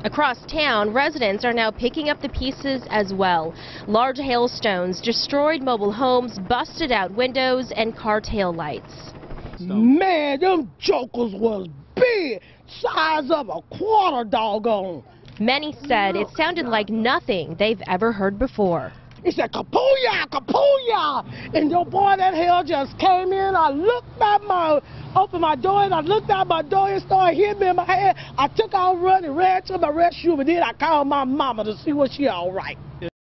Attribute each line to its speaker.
Speaker 1: Across town, residents are now picking up the pieces as well. Large hailstones destroyed mobile homes, busted out windows and car tail lights.
Speaker 2: Man, them jokers was big, size of a quarter doggone.
Speaker 1: Many said it sounded like nothing they've ever heard before.
Speaker 2: He said, Kapoooya, Kapoooya! And your boy, that hell just came in. I opened my door and I looked out my door and started hitting me in my head. I took off running, ran to my restroom, and then I called my mama to see was she all right.